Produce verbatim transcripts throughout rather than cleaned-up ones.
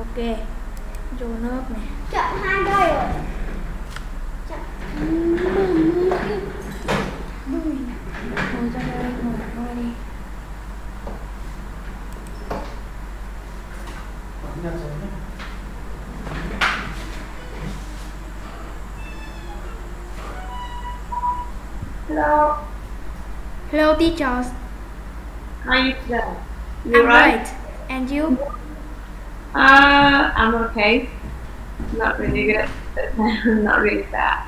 Ok, vô nước nè. Chọn hai đây rồi. Chọn ngồi cho đây, ngồi ngồi đi. Hello. Hello teachers. How are you today? You I'm right? right. And you? Uh, I'm okay. Not really good. Not really bad.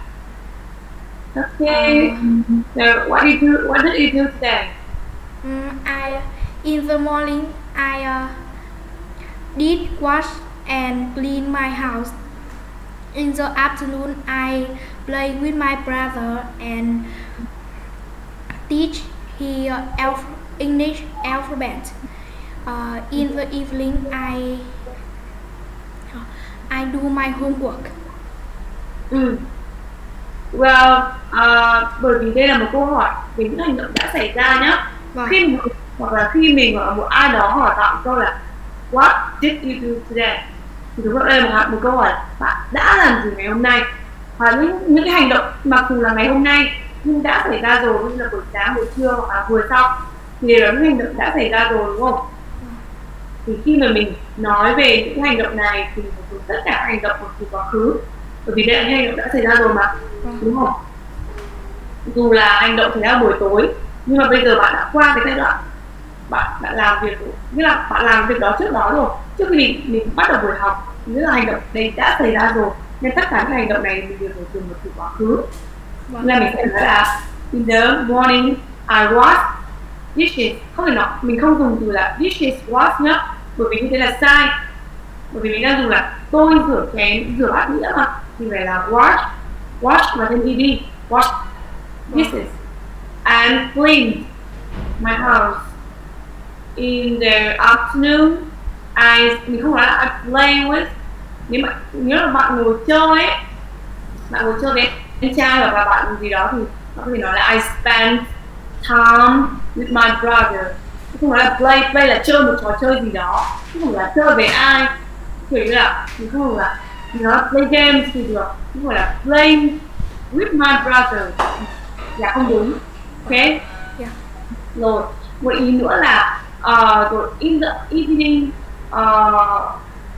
Okay. Um, So what did you do? What did you do today? Mm, I in the morning I uh, did wash and clean my house. In the afternoon I play with my brother and teach he uh, alph English alphabet. Uh, in the evening I I do my homework. Ừ. Well, uh, bởi vì đây là một câu hỏi về những hành động đã xảy ra nhá. Vâng. Khi mình, hoặc là khi mình hoặc là một ai đó hỏi bạn câu là What did you do today? Thì đúng đây là một, một câu hỏi là bạn đã làm gì ngày hôm nay? Hoặc những, những cái hành động mặc dù là ngày hôm nay nhưng đã xảy ra rồi, như là buổi sáng, buổi trưa hoặc là vừa xong thì đều là những hành động đã xảy ra rồi, đúng không? Thì khi mà mình nói về những hành động này thì mình dùng tất cả hành động của từ quá khứ, bởi vì đây là những hành động đã xảy ra rồi mà, đúng không? Dù là hành động xảy ra buổi tối nhưng mà bây giờ bạn đã qua cái giai đoạn bạn đã làm việc, nghĩa là bạn làm việc đó trước đó rồi, trước khi mình, mình bắt đầu buổi học, nghĩa là hành động đấy đã xảy ra rồi, nên tất cả những hành động này mình đều phải dùng một từ quá khứ. Nên là mình sẽ nói là in the morning I washed dishes, không thể nói mình không dùng từ là dishes wash nhá, bởi vì như thế là sai, bởi vì mình đang dùng là tôi rửa chén, rửa bát đĩa mà, thì phải là wash, wash và thêm ed, wash dishes and cleaned my house. In the afternoon I, mình không nói là I play with, nếu mà nhớ là bạn ngồi chơi ấy, bạn ngồi chơi với anh trai hoặc là bạn gì đó thì bạn có thể nói là I spent time with my brother. Không nói là play, play là chơi một trò chơi gì đó, không phải là chơi với ai, kiểu như là mình không phải là mình nói play games thì được, không phải là play with my brother là không đúng. Ok. Yeah. Rồi một ý nữa là uh, rồi in the evening uh,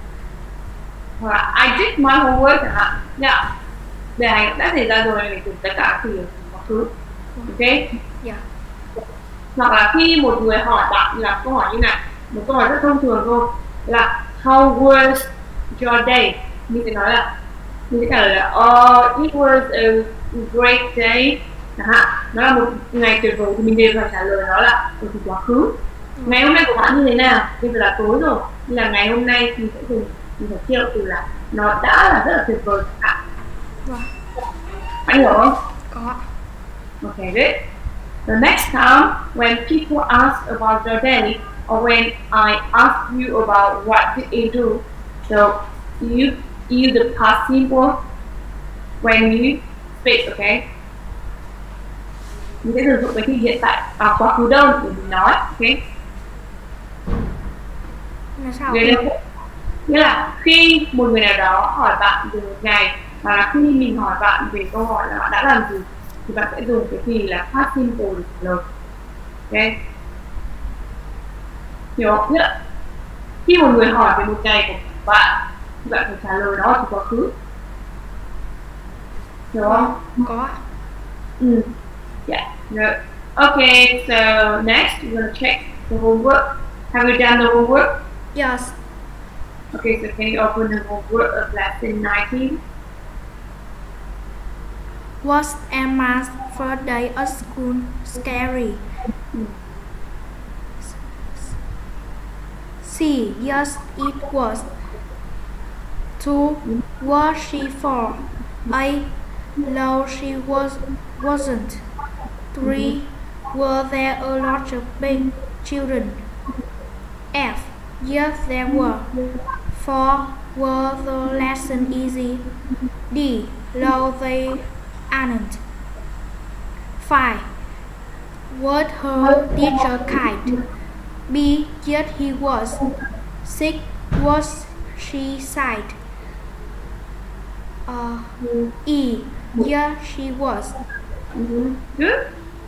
hoặc là I did my homework chẳng hạn. Yeah. Để hành động đã xảy ra rồi mình dùng tất cả từ quá khứ. Ok. Yeah. Hoặc là khi một người hỏi bạn là câu hỏi như này, một câu hỏi rất thông thường thôi là how was your day, mình sẽ nói là mình sẽ trả lời là oh it was a great day chẳng hạn, nó là một ngày tuyệt vời, thì mình đều phải trả lời nó là từ quá khứ. Ngày hôm nay của bạn như thế nào, bây giờ là tối rồi, nhưng là ngày hôm nay thì sẽ dùng mình phải triệu từ là nó đã là rất là tuyệt vời chẳng hạn. Vâng. Anh hiểu không? Có. Okay, good. The next time when people ask about your day, or when I ask you about what did you do, so you use the past simple when you speak, okay? Mình sẽ sử dụng cái khi hiện tại à, quá khứ đơn để mình nói, okay? Là sao? Nghĩa là khi một người nào đó hỏi bạn về một ngày, và là khi mình hỏi bạn về câu hỏi là bạn đã làm gì, thì bạn sẽ dùng cái thì là past simple để trả lời. Ok, hiểu không? Nghĩa là khi một người hỏi về một ngày của bạn thì bạn phải trả lời đó là quá khứ, hiểu không? Có. Ừ. Yeah. No. Okay, so next we're gonna check the homework. Have you done the homework? Yes. Okay, so can you open the homework of lesson nineteen? Was Emma's first day at school scary? C. Yes, it was. Two. Was she four? A. No, she was wasn't. Three. Were there a lot of big children? F. Yes, there were. Four. Were the lesson easy? D. No, they aren't. Five. Was her teacher kind? B. Yes, he was. Six. Was she sighed. Uh, Mm. E. Yeah, she was. Mm-hmm. Good.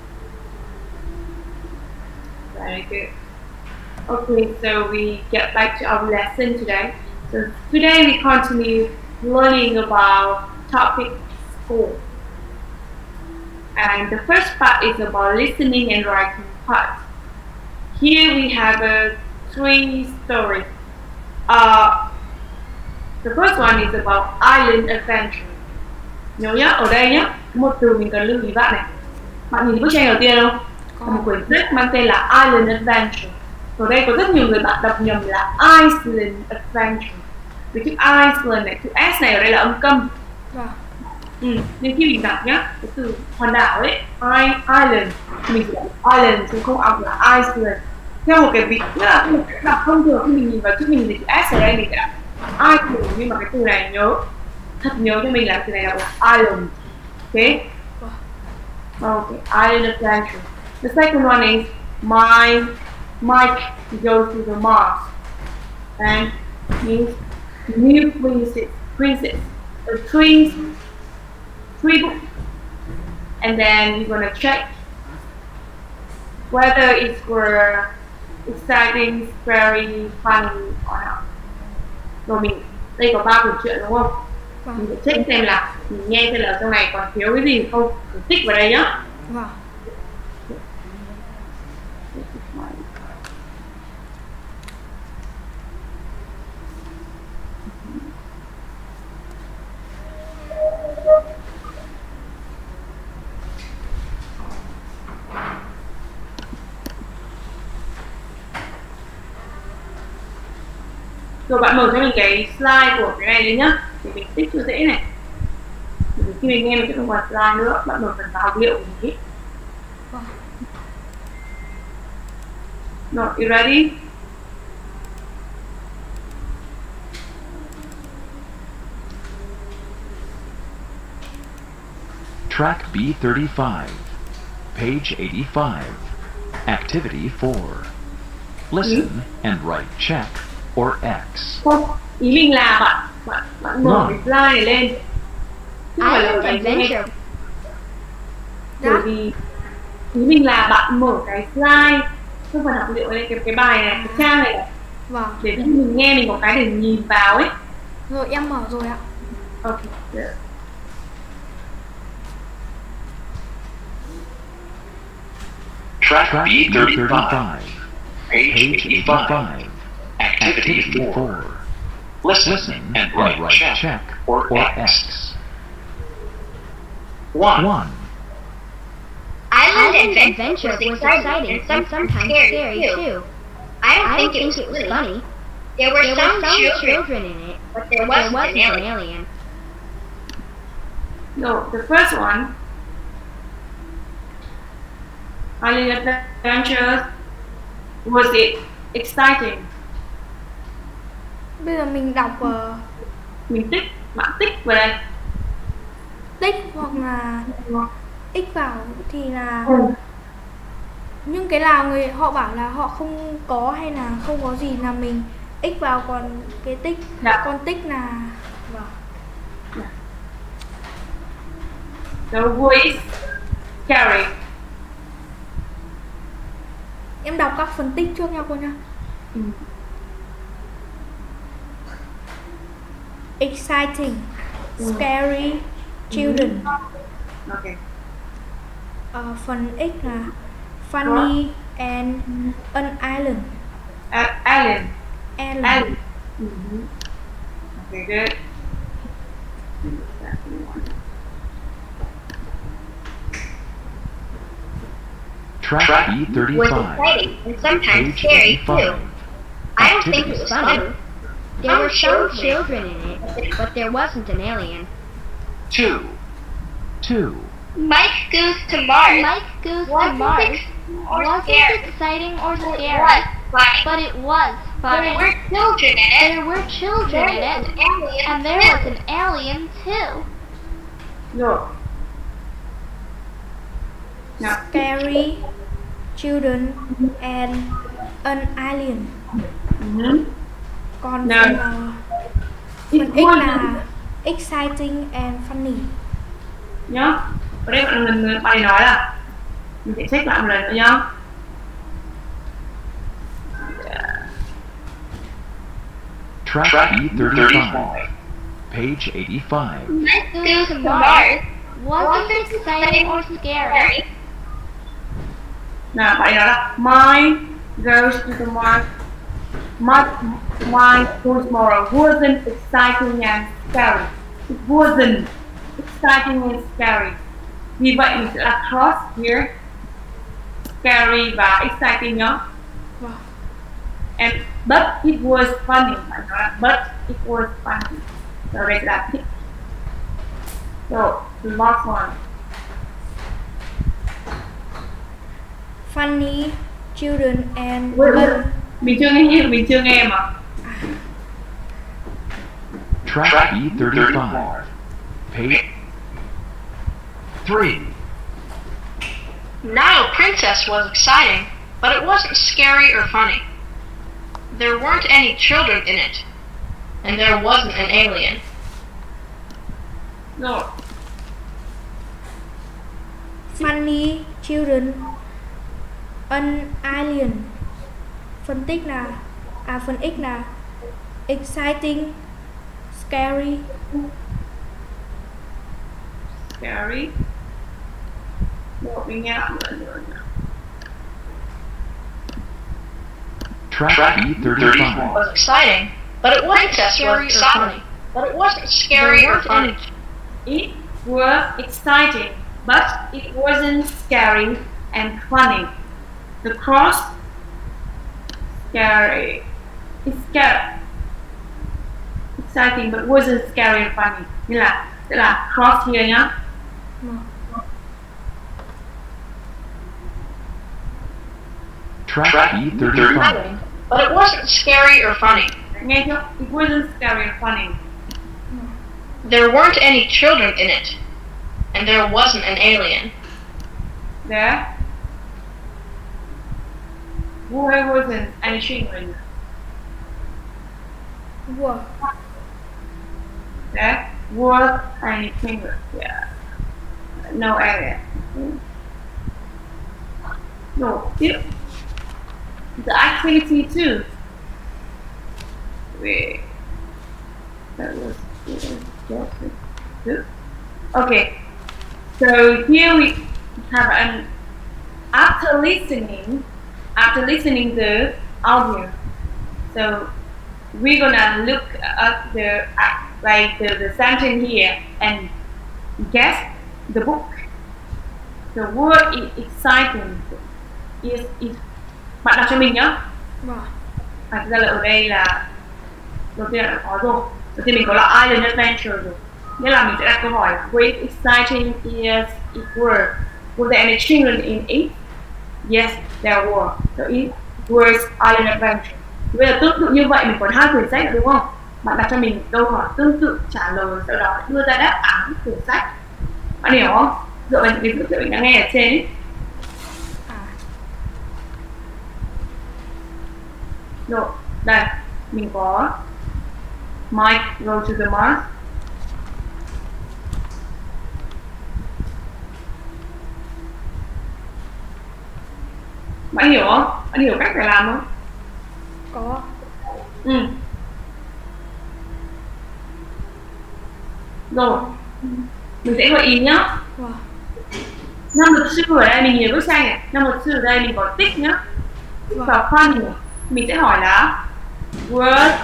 Very good. Okay, so we get back to our lesson today. So today we continue learning about topic school. And the first part is about listening and writing part. Here we have uh, three stories. Uh, the first one is about island adventure. Nhớ nhá, ở đây nhá, một từ mình cần lưu ý bạn này. Bạn nhìn bức tranh đầu tiên không? Có một quyển sách mang tên là Island Adventure. Ở đây có rất nhiều người bạn đọc nhầm là Iceland Adventure. Vì chữ Iceland này, chữ S này ở đây là âm câm. Vâng. Ừ, nên khi mình đọc nhá, cái từ hòn đảo ấy, I, Island, mình sẽ đọc Island chứ không đọc là Iceland. Theo một cái vị là đọc thông thường khi mình nhìn vào chữ mình thì chữ S ở đây mình sẽ đọc Iceland, nhưng mà cái từ này nhớ thật nhớ cho mình là từ này là Island. Okay? Okay, Island Adventure. The second one is my Mike goes to the Mars and means new princess, princess, a three, three book, and then you're gonna check whether it's for exciting, scary, funny or not. Rồi mình đây có ba câu chuyện đúng không? Vâng. Mình sẽ check xem là mình nghe xem là trong này còn thiếu cái gì không, mình tích vào đây nhá. Vâng. Rồi bạn mở cho mình cái slide của cái này lên nhá, để mình tích cho dễ này. Vì khi mình nghe mình sẽ không còn slide nữa, bạn mở phần vào học liệu của mình. Vâng. Rồi, you ready? Track B thirty-five, page eighty-five, Activity four. Listen and write check or X. Không, ý mình là bạn bạn bạn mở cái slide này lên. Chứ không phải là cái Adventure. bởi vì ý mình là bạn mở cái slide không phải học liệu lên cái cái bài này, cái trang này Vâng. để khi mình nghe mình có cái để nhìn vào ấy. Rồi em mở rồi ạ. Ok. Yeah. Track B thirty-five, page eighty-five, Activity four. Listen and write check or X. one. Island Adventure was exciting and sometimes scary too. I don't think it was funny. There were some children in it, but there wasn't an alien. No, the first one. Island Adventure was it exciting? Bây giờ mình đọc uh, Mình tích, bạn tích vào đây. tích hoặc là x vào thì là Ừ. những cái nào người họ bảo là họ không có hay là không có gì là mình x vào, còn cái tích Dạ. còn tích là vâng. The voice carry. Em đọc các phân tích trước nha cô nhá. Ừ. Exciting, scary, children. Okay. Uh, phần x là funny and an island. Uh, Alan. Island. Alan. Mm-hmm. Okay, good. Track B Was thirty-five, exciting and sometimes page scary too. eighty-five, I don't think it Activity was funny. There were some children. children in it, but there wasn't an alien. two. two. Mike goes to Mars. Mike goes to Wasn't Mars it or wasn't scary? exciting or It scary, was funny. but it was There funny. were children in it. There were children in There was it, an alien and there too. was an alien too. No. Now, Scary, children and an alien. mm-hmm. Còn Nào. phần uh, It Phần X wasn't là exciting and funny. nhá. Ở đây bạn người bài nói là mình sẽ check lại một lần nữa nhá. Track E thirty-five. Page eighty-five. Let's go to Mars. Was it exciting or scary? Nào bạn nói là mine goes to the Mars. My, my goes tomorrow wasn't exciting and scary. It wasn't exciting and scary. Vì vậy mình sẽ là cross here. Scary và exciting nhá. Wow. And but it was funny. Bạn nói là but it was funny. So đây là it. So the last one. Funny children and Wait, wait. fun. Mình chưa nghe, mình chưa nghe mà. Track E thirty-five. Page three. Nile Princess was exciting, but it wasn't scary or funny. There weren't any children in it, and there wasn't an alien. Rồi. Funny children an alien. Phần tích là à phần X là exciting, scary. Scary. Rồi mình nghe lại một lần nữa. Track E thirty-five. Was exciting, but it wasn't scary or funny. But it wasn't scary or funny. It was exciting, but it wasn't scary and funny. The cross scary. It's scary. Exciting, but wasn't scary and funny. Như là sẽ là cross here nhá. Track E thirty-five. Exciting, but it wasn't scary or funny. Nghe chưa? It wasn't scary and funny. There weren't any children in it, and there wasn't an alien. There. Why wasn't any children? Wow. There was any children. Yeah. No area. No. Tiếp. The activity too. Wait. That was. Good. Okay. So here we have an after listening, after listening the audio. So we're gonna look at the like the, the sentence here and guess the book. The word is exciting is is bạn đọc cho mình nhá. Wow. À, thực ra là ở đây là đầu tiên là có rồi. Đầu tiên mình có là Island Adventure rồi. Nghĩa là mình sẽ đặt câu hỏi là Great exciting is it were. Were there any children in it? Yes, there were. So it was Island Adventure. Bây giờ tương tự như vậy mình còn hai quyển sách nữa đúng không? Bạn đặt cho mình câu hỏi tương tự trả lời sau đó đưa ra đáp án quyển sách. Bạn hiểu không? Dựa vào những cái dữ liệu mình đã nghe ở trên ấy. À. Rồi, đây mình có Mike go to the Mars. Bạn hiểu không? Bạn hiểu cách phải làm không? Có. Ừ. Rồi, mình sẽ gợi ý nhá. Wow. Number two ở đây mình nhìn bức tranh này. Number two ở đây mình có tích nhá. Và funny mình sẽ hỏi là word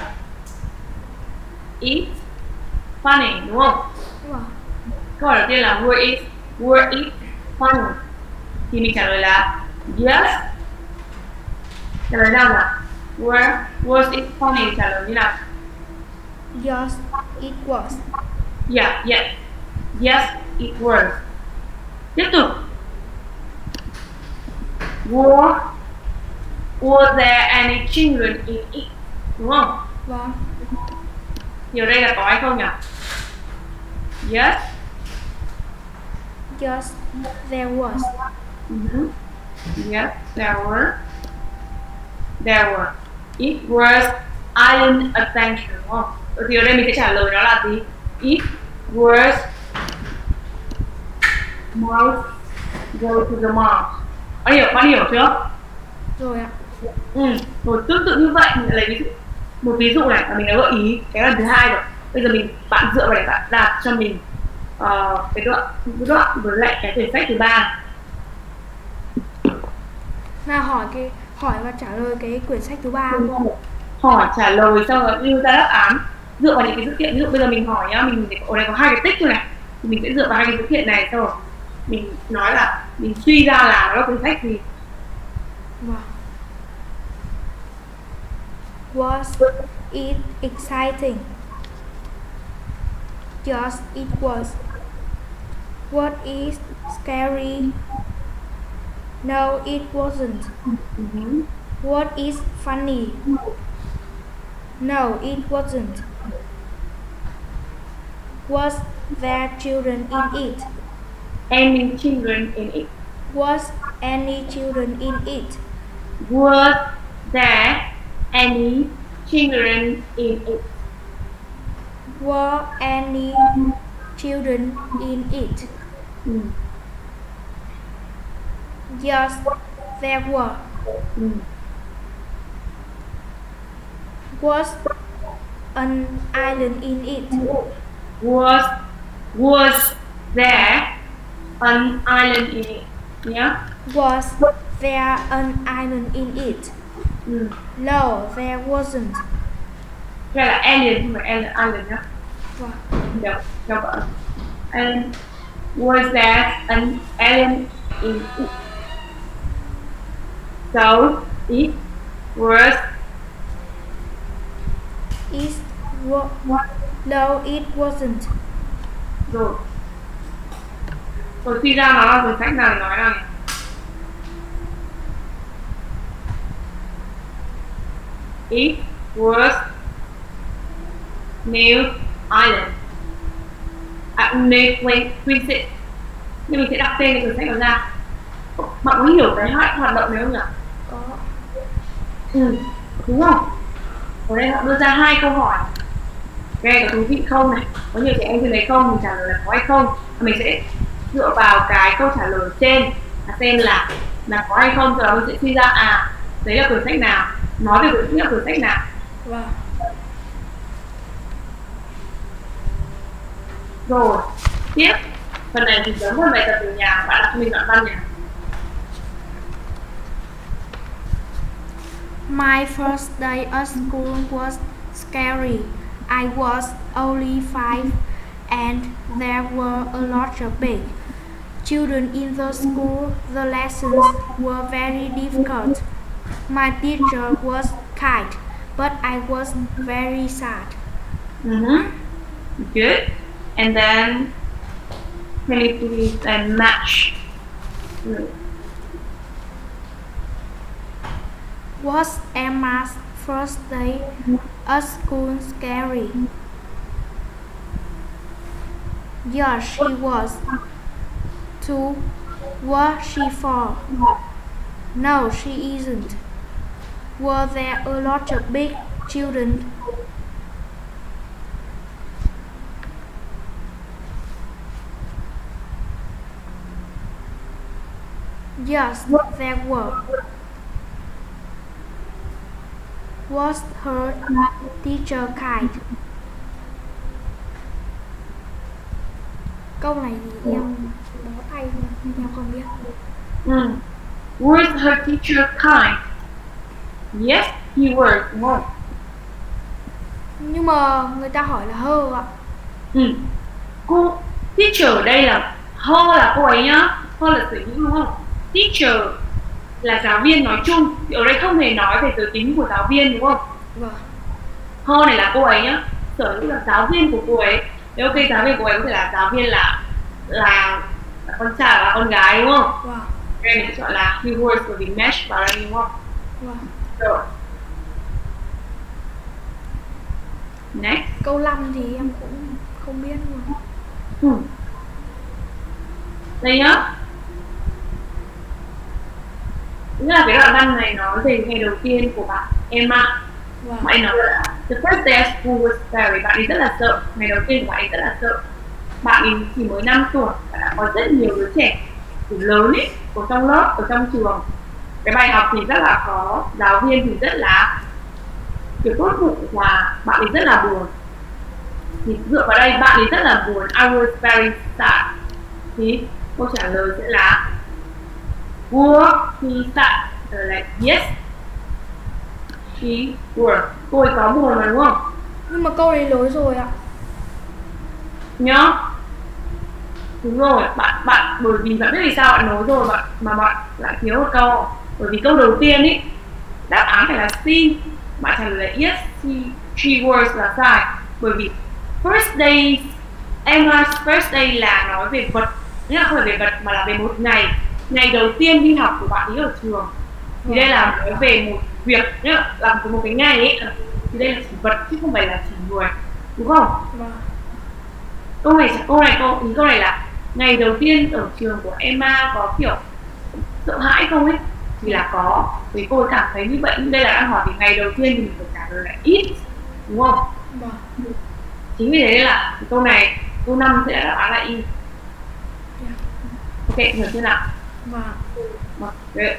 is funny đúng không? Wow. Câu hỏi đầu tiên là word is word is funny thì mình trả lời là yes. Trả lời nào là word was it funny, trả lời như nào? Yes, it was. Yeah, yes, yes it was. Tiếp tục. Were were there any children in it? Đúng không? Vâng. Thì ở đây là có hay không nhỉ? Yes. Yes, there was. Mm-hmm. Yes, there were. There were. It was Island Adventure. Đúng không? thì ở đây mình sẽ trả lời nó là gì? It was mouse go to the mall. Bạn hiểu, bạn hiểu chưa? Rồi ạ. Ừ, rồi tương tự như vậy mình lại lấy ví dụ một ví dụ này, và mình đã gợi ý cái lần thứ hai rồi. Bây giờ mình bạn dựa vào để bạn đặt cho mình uh, cái đoạn cái đoạn với lại cái quyển sách thứ ba. Nào hỏi cái hỏi và trả lời cái quyển sách thứ ba. Hỏi trả lời xong rồi đưa ra đáp án dựa vào những cái dữ kiện. Ví dụ bây giờ mình hỏi nhá, mình ở đây có hai cái tích thôi này, thì mình sẽ dựa vào hai cái dữ kiện này xong rồi mình nói là mình suy ra là nó là quyển sách gì. Wow. Was it exciting? Yes, it was. What is scary? No, it wasn't. Uh-huh. What is funny? No, it wasn't. Was there children in it? Any children in it? Was any children in it? Was there any children in it? Were any children in it? Ừ. Yes, there were. Ừ. Was an island in it? Was was there an island in it? Yeah. Was there an island in it? Ừ. No, there wasn't. Đây là alien không phải alien, island nhá. Wow. Đâu, đâu có. And was there an alien in it? So it was. It wa- No, it wasn't. Rồi. Rồi suy ra nó là cuốn sách nào để nói nào nhỉ? It was New Island. À, New Quincy. Nhưng mình sẽ đặt tên cái cuốn sách đó ra. Bạn có hiểu cái hoạt động này không nhỉ? Có. Ừ, đúng không? Ở đây họ đưa ra hai câu hỏi. Nghe có thú vị không này? Có nhiều trẻ em trên đấy không? Mình trả lời là có hay không? Mình sẽ dựa vào cái câu trả lời trên là xem là là có hay không, rồi đó mình sẽ suy ra à đấy là cuốn sách nào, nói về cuốn sách cuốn sách nào. Wow. Rồi tiếp phần này thì giống hơn bài tập ở nhà, bạn đặt cho mình đoạn văn nhỉ? My first day at school was scary. I was only five and there were a lot of big children in the school. The lessons were very difficult. My teacher was kind, but I was very sad. Mm-hmm. Good. And then can you please and match? Was Emma's first day at school scary? Yes, she was. Two, was she four? No, she isn't. Were there a lot of big children? Yes, there were. Was her teacher kind? Câu này thì em bó tay mà em không biết. Mm. Was her teacher kind? Yes, he was. Đúng không? Nhưng mà người ta hỏi là her ạ. Ừ. Cô teacher ở đây là her là cô ấy nhá, her là sở hữu đúng không? Teacher là giáo viên nói chung, thì ở đây không hề nói về giới tính của giáo viên đúng không? Vâng. Her này là cô ấy nhá, sở hữu là giáo viên của cô ấy. Nếu ok giáo viên của cô ấy có thể là giáo viên là là, là con trai là con gái đúng không? Vâng. Đây mình sẽ chọn là he was bởi vì mesh vào đây đúng không? Vâng. Rồi. Next. Câu năm thì em cũng không biết luôn. Ừ. Đây nhá. Nghĩa là cái đoạn văn này nói về ngày đầu tiên của bạn Emma. Wow. Bạn ấy nói là the first day of school was scary. Bạn ấy rất là sợ. Ngày đầu tiên của bạn ấy rất là sợ. Bạn ấy chỉ mới năm tuổi và đã có rất nhiều đứa trẻ lớn ấy ở trong lớp, ở trong trường. Cái bài học thì rất là khó, giáo viên thì rất là kiểu tốt bụng và bạn ấy rất là buồn. Thì dựa vào đây bạn ấy rất là buồn. I was very sad. Thì câu trả lời sẽ là were he sad? Rồi lại yes he were. Cô ấy có buồn mà đúng không? Nhưng mà câu đấy lỗi rồi ạ. Nhá. Đúng rồi, bạn bạn bởi vì bạn biết vì sao bạn nói rồi bạn mà bạn lại thiếu một câu. Bởi vì câu đầu tiên ý đáp án phải là C, bạn trả lời là yes she, she was là sai. Bởi vì first day, Emma's first day là nói về vật, nghĩa là không phải về vật mà là về một ngày, ngày đầu tiên đi học của bạn ấy ở trường. Thì đây là nói về một việc, nghĩa là làm của một cái ngày ấy, thì đây là chỉ vật chứ không phải là chỉ người, đúng không? Vâng. Câu này, câu này, câu ý câu này là ngày đầu tiên ở trường của Emma có kiểu sợ hãi không ấy? Thì là có, vì cô ấy cảm thấy như vậy. Nhưng đây là đang hỏi thì ngày đầu tiên thì mình phải trả lời là ít, đúng không? Vâng. Chính vì thế là câu này, câu năm sẽ đáp án là y. Ok, hiểu chưa nào? Vâng. Okay.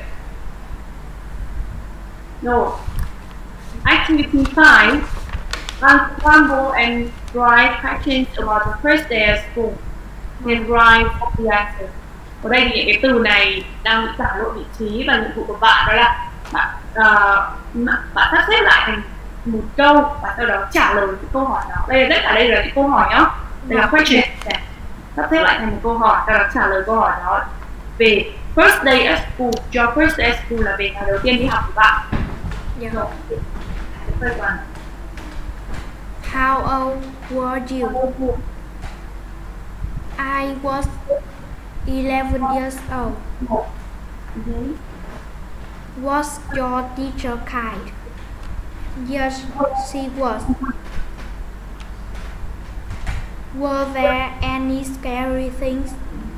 No. Activity five. Unscramble and write questions about the first day of school. Then write the answer. Ở đây thì những cái từ này đang bị đảo lộn vị trí và nhiệm vụ của bạn đó là bạn uh, bạn sắp xếp lại thành một câu và sau đó trả lời những câu hỏi đó. Đây là tất cả đây là những câu hỏi nhá. Đây là question. Sắp xếp lại thành một câu hỏi sau đó trả lời câu hỏi đó về first day at school. Cho first day at school là về ngày đầu tiên đi học của bạn. Dạ. Rồi. How old were you? I was eleven years old. Mm-hmm. Was your teacher kind? Yes, she was. Were there any scary things?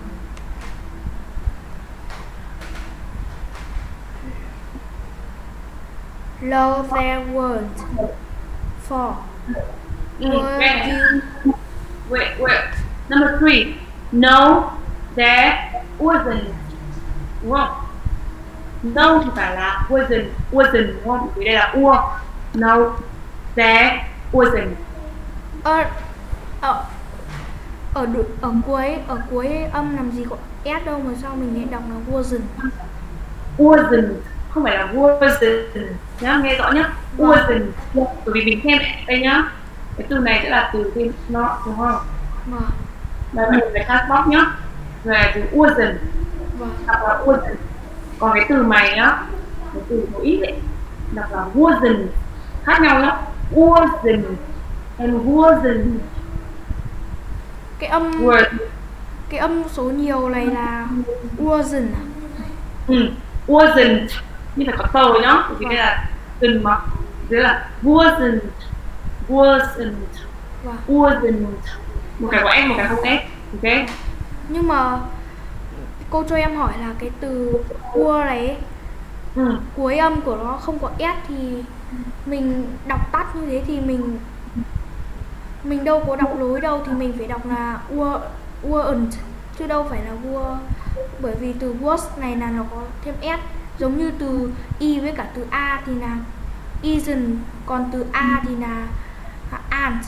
No, there weren't. Four. Were you? Wait, wait. Number three. No, there wasn't. Đúng không? No thì phải là wasn't, wasn't đúng không? Vì đây là ua. No, there wasn't. Ở ở ở ở cuối ở cuối âm làm gì có s đâu mà sao mình nghe đọc là wasn't. Wasn't, không phải là wasn't nhá, nghe rõ nhá. Wasn't. Bởi vì mình thêm đây nhá. Cái từ này sẽ là từ thêm not đúng không? Vâng. Đây mình phải cắt bóc nhá. Rồi là từ wasn't. Vâng. Đọc là wasn't. Còn cái từ mày nhá, cái từ một ít ấy, đọc là wasn't. Khác nhau nhá. Wasn't and wasn't. Cái âm Word. cái âm số nhiều này là wasn't. Ừ, wasn't. Nhưng phải có tờ nhá, bởi vì đây là từng mà. Đây là wasn't. Wasn't. Vâng. Wasn't. Một cái có S, một cái không S. Ok. Nhưng mà cô cho em hỏi là cái từ ua này Ừ. cuối âm của nó không có s thì mình đọc tắt như thế thì mình mình đâu có đọc lối đâu, thì mình phải đọc là ua weren't chứ đâu phải là were, bởi vì từ was này là nó có thêm s, giống như từ y với cả từ a thì là isn't, còn từ a thì là aren't.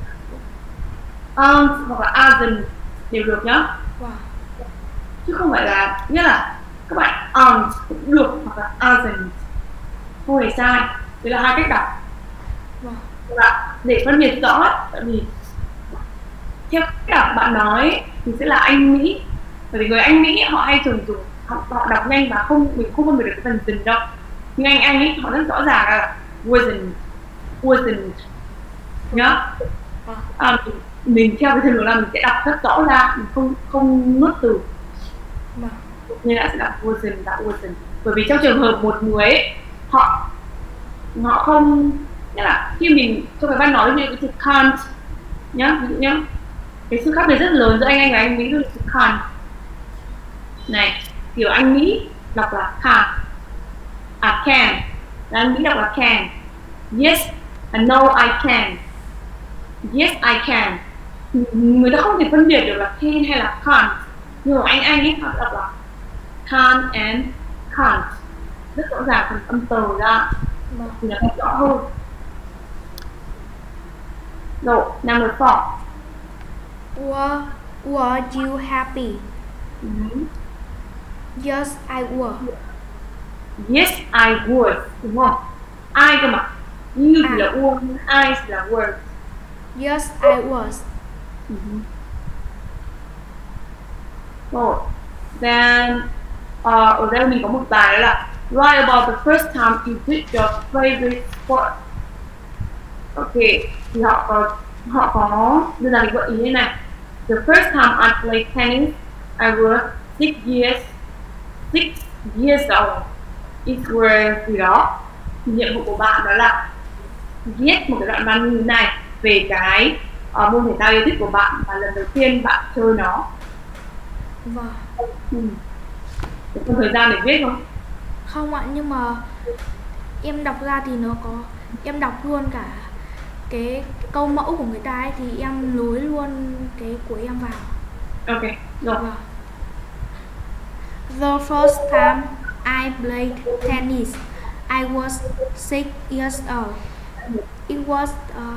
Um, hoặc là aren't đều được nhá. Wow. Chứ không phải là, nghĩa là các bạn aren't cũng được hoặc là aren't, không hề sai. Đấy là hai cách đọc. Wow. Và để phân biệt rõ, tại vì theo cách bạn nói thì sẽ là Anh Mỹ, bởi vì người Anh Mỹ họ hay thường dùng họ, họ đọc nhanh và không mình không phân biệt được cái phần dừng đâu. Nhưng Anh Anh ấy họ rất rõ ràng là wasn't, wasn't nhá. À, mình, mình theo cái theo hướng là mình sẽ đọc rất rõ ra, mình không không nuốt từ. Wow. Nên đã sẽ đọc wasn't và wasn't, bởi vì trong trường hợp một người ấy, họ họ không, nghĩa là khi mình trong cái văn nói như cái từ can't nhá, ví dụ nhá, cái sự khác biệt rất lớn giữa anh Anh và Anh Mỹ là từ can't này, kiểu Anh Mỹ đọc là can, à can, và Anh Mỹ đọc là can Yes, and no I can. Yes I can. Người ta không thể phân biệt được là can hay là can't. Nhưng mà anh anh ấy họ đọc là can and can't. Rất rõ ràng phần âm từ ra thì nó rõ hơn. Rồi, number four. Were, were you happy? Mm-hmm. Yes, I was. Yes, I was. Đúng không? I cơ mà. You thì là was, I thì là was. Yes, I was. Mm-hmm. Rồi, then uh, ở đây mình có một bài đó là write about the first time you did your favorite sport. Ok, thì họ có họ có đưa ra cái gợi ý như này. The first time I played tennis, I was six years six years old. It was gì đó. Thì nhiệm vụ của bạn đó là viết một cái đoạn văn như thế này về cái uh, môn thể thao yêu thích của bạn và lần đầu tiên bạn chơi nó. Vâng. Ừ. Có thời gian để viết không? Không ạ, nhưng mà em đọc ra thì nó có, em đọc luôn cả cái câu mẫu của người ta ấy, thì em nối luôn cái của em vào. Ok, rồi. Vâng. The first time I played tennis, I was six years old. It was uh,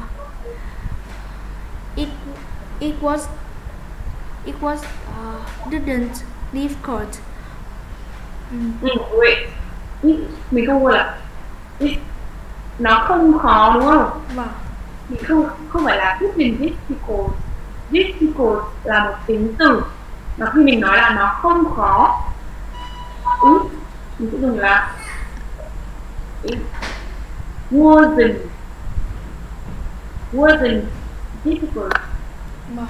it it was it was uh, didn't difficult. Mm. Ừ, wait. It, mình không gọi là it, nó không khó đúng không? Vâng. Mình không không phải là it didn't difficult. Difficult là một tính từ. Và khi mình nói là nó không khó, ừ, mình sẽ dùng là it wasn't wasn't difficult. Vâng.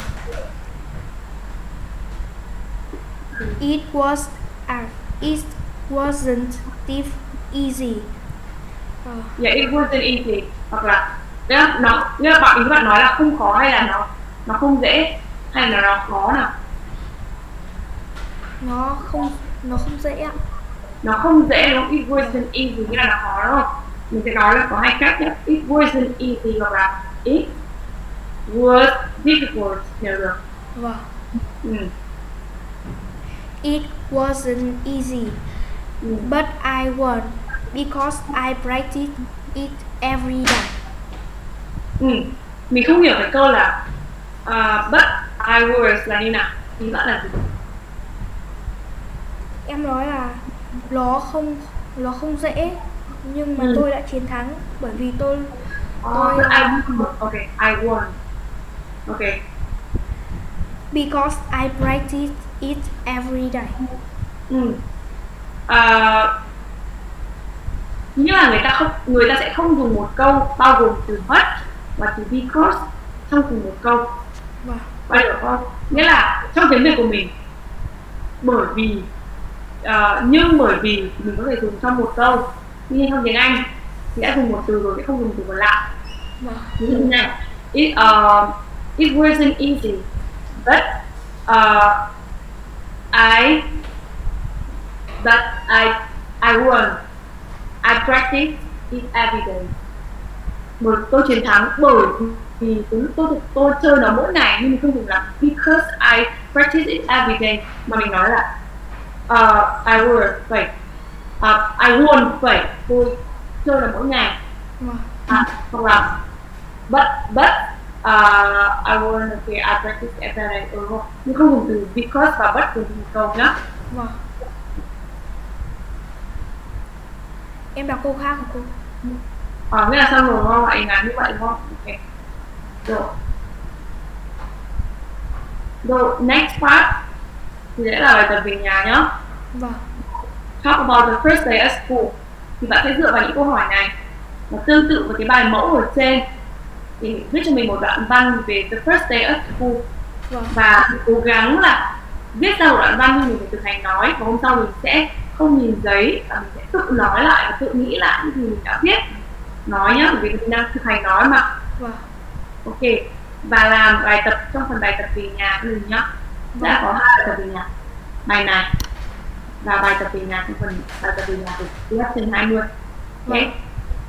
It was uh, it wasn't diff easy. Uh, Yeah, it wasn't easy. Hoặc là nó nó như là bạn ý các bạn nói là không khó hay là nó nó không dễ hay là nó khó nào? nó không nó không dễ ạ. Nó không dễ đúng không? It wasn't easy nghĩa là nó khó đúng không? Mình sẽ nói là có hai cách nhé. It wasn't easy hoặc là it was difficult. Hiểu được? Vâng. Ừ. It wasn't easy, Ừ. but I won because I practiced it every day. Ừ. Mình không hiểu cái câu là uh, but I was là như nào? Ý bạn là gì? Em nói là nó không nó không dễ, nhưng mà Ừ. tôi đã chiến thắng bởi vì tôi Tôi tôi I won. Ok, I won. Ok. because I practiced it every day. Ừ. À, như là người ta không người ta sẽ không dùng một câu bao gồm từ but và từ because trong cùng một câu. Vâng. Bạn hiểu không? Nghĩa là trong tiếng Việt của mình bởi vì uh, nhưng bởi vì mình có thể dùng trong một câu, nhưng trong tiếng Anh thì đã dùng một từ rồi sẽ không dùng từ còn lại. Vâng. Ví dụ như này, it, uh, it wasn't easy but uh, I but I I won. I practice it every day. Bởi tôi chiến thắng bởi vì tôi tôi, tôi chơi nó mỗi ngày, nhưng mình không dùng là because I practice it every day, mà mình nói là uh, I won vậy, uh, I won vậy, tôi chơi nó mỗi ngày. Vâng. À, hoặc là but but uh, I won okay, I practice every day, ừ, không? Nhưng không dùng từ because và but cùng một câu nhá. Vâng. Em đọc câu khác hả cô? Ờ, nghĩa là xong rồi đúng không? Bạn làm như vậy đúng không? Ok. Rồi. Rồi, next part thì sẽ là bài tập về nhà nhá. Vâng. Talk about the first day at school. Thì bạn sẽ dựa vào những câu hỏi này và tương tự với cái bài mẫu ở trên thì viết cho mình một đoạn văn về the first day at school. Vâng. Và cố gắng là viết ra một đoạn văn nhưng mình phải thực hành nói, và hôm sau mình sẽ không nhìn giấy và mình sẽ tự nói lại và tự nghĩ lại những gì mình đã viết nói nhá, bởi vì mình đang thực hành nói mà. Vâng. Ok, và làm bài tập trong phần bài tập về nhà của mình nhá. Đã có hai bài tập về nhà, bài này và bài tập về nhà trong phần bài tập về nhà của lesson hai mươi. Ok,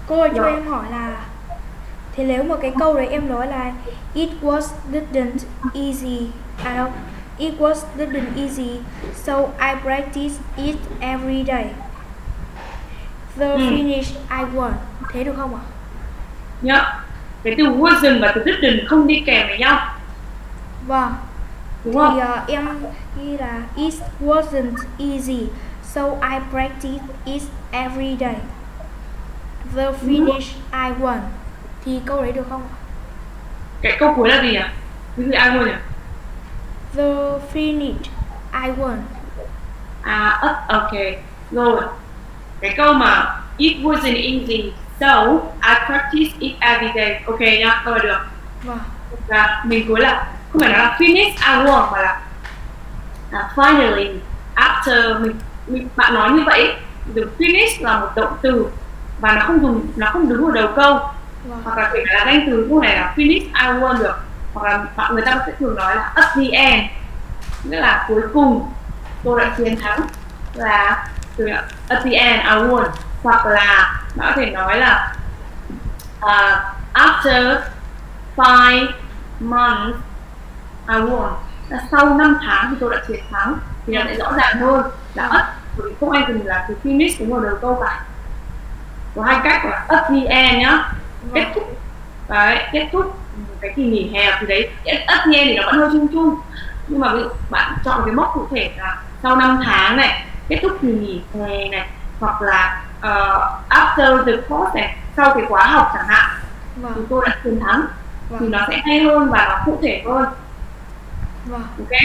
Cô ơi, cho em hỏi là thì nếu mà cái câu đấy em nói là it was didn't easy, à đâu, it was didn't easy, so I practice it every day. The Ừ. finish I won. Thế được không ạ? Nhá. Cái từ wasn't và từ didn't không đi kèm với nhau, Vâng. đúng Thì không? uh, em ghi là it wasn't easy, so I practice it every day. The finish I won. Thì câu đấy được không ạ? Cái câu cuối là gì nhỉ? Cái gì ai luôn nhỉ? The finish I won. À, uh, ok. Rồi. Cái câu mà it wasn't easy, so I practice it every day. Ok nhá, câu này được. Vâng. Và mình cuối là không phải nói là finish I won mà là à, finally after mình, mình bạn nói như vậy, từ finish là một động từ và nó không dùng nó không đứng ở đầu câu, Vâng. hoặc là kể cả là danh từ câu này là finish I won được, hoặc là mọi người ta sẽ thường nói là at the end, nghĩa là cuối cùng tôi đã chiến thắng, là từ at the end I won, hoặc là nó có thể nói là uh, after five months I won, là sau năm tháng thì tôi đã chiến thắng, thì nó sẽ rõ ràng hơn là at, bởi vì không ai cần là từ finish đúng vào đầu câu cả. Có hai cách là at the end nhá, kết thúc, đấy, kết thúc cái kỳ nghỉ hè thì đấy at the end thì nó vẫn hơi chung chung, nhưng mà ví dụ bạn chọn cái mốc cụ thể là sau năm tháng này, kết thúc kỳ nghỉ hè này, hoặc là uh, after the course này, sau cái khóa học chẳng hạn, thì Vâng. tôi đã chiến thắng, Vâng. thì nó sẽ hay hơn và nó cụ thể hơn. Vâng. Ok.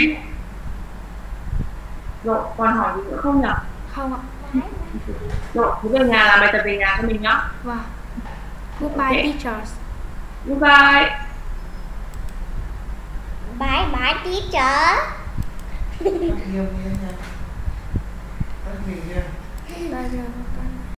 Rồi, còn hỏi gì nữa không nhỉ? Không ạ. Rồi, cứ về nhà làm bài tập về nhà cho mình nhá. Vâng. Goodbye Ok. teachers. Goodbye. Bye bye teacher. Nhiều nha. Rất nhiều nha. Đây, đây, đây.